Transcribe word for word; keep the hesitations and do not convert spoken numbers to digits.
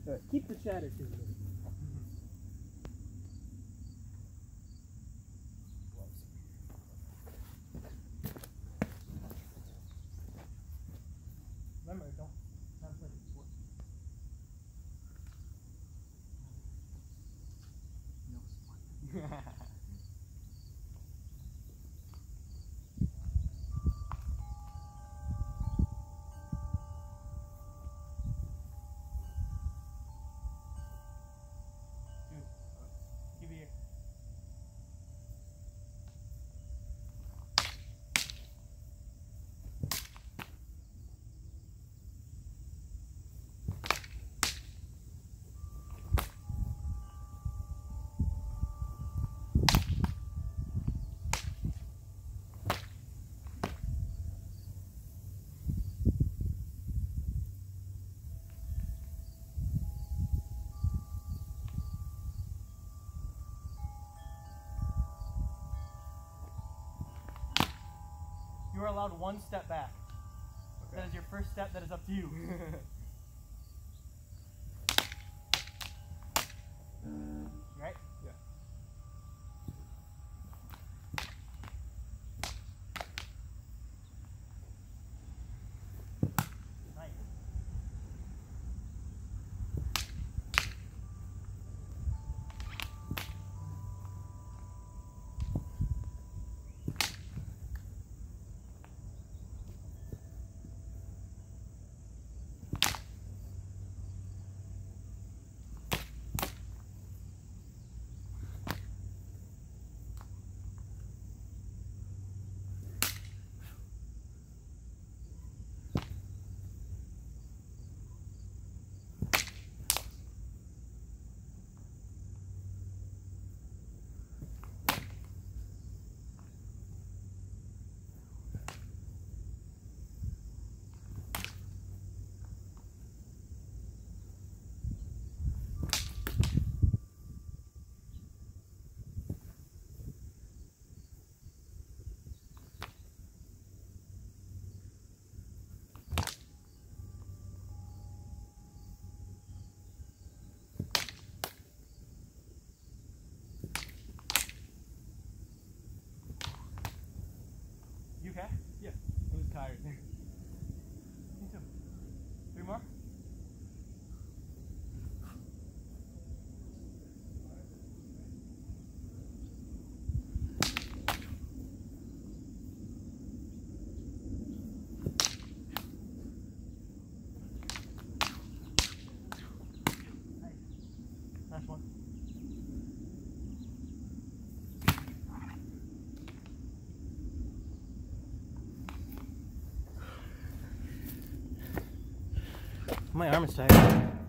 Right, keep the chatter to me. Remember, don't translate it. No spot. Give me here. You are allowed one step back. Okay. That is your first step. That is up to you. Right? Yeah. Nice. You okay? Yeah. I was tired. Me too. Three more? Nice. Last one. My arm is tired.